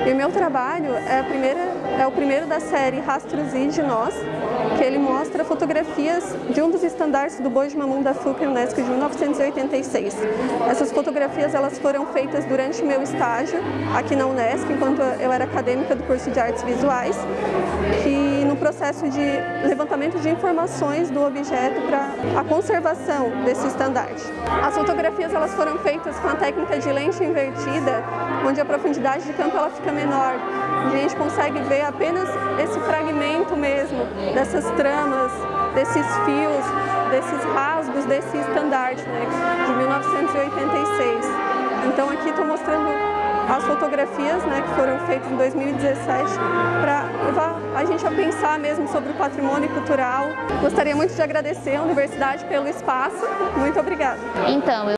E o meu trabalho é o primeiro da série Rastros I de Nós, que ele mostra fotografias de um dos estandartes do Boi de Mamum da FUCA Unesco de 1986. Essas fotografias elas foram feitas durante o meu estágio aqui na Unesco, enquanto eu era acadêmica do curso de Artes Visuais, que no processo de levantamento de informações do objeto para a conservação desse estandarte. As fotografias elas foram feitas com a técnica de lente invertida, onde a profundidade de campo ela fica menor. A gente consegue ver apenas esse fragmento mesmo, dessas tramas, desses fios, desses rasgos desse estandarte, né, de 1986. Então aqui estou mostrando as fotografias, né, que foram feitas em 2017 para levar a gente a pensar mesmo sobre o patrimônio cultural. Gostaria muito de agradecer à Universidade pelo espaço. Muito obrigada. Então,